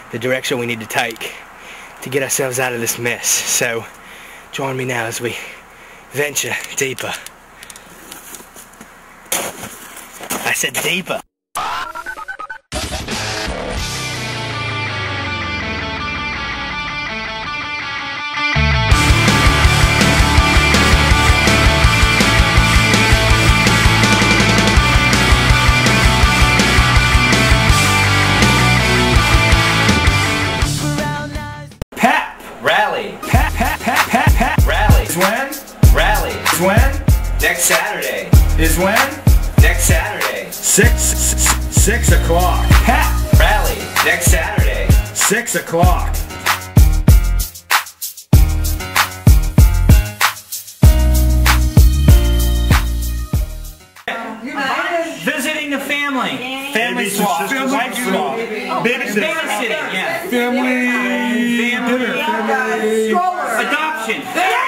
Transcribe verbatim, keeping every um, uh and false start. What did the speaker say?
the direction we need to take to get ourselves out of this mess. So join me now as we venture deeper. I said deeper. Rally. Pat, pat, pat, pat, pat. Rally. Is when? Rally. Is when? Next Saturday. Is when? Next Saturday. Six, six, six o'clock. Pat. Rally. Next Saturday. Six o'clock. Visiting the family. Family swap. Wife swap. Babysitting. Babysitting, yeah. Family dinner. Family Adoption.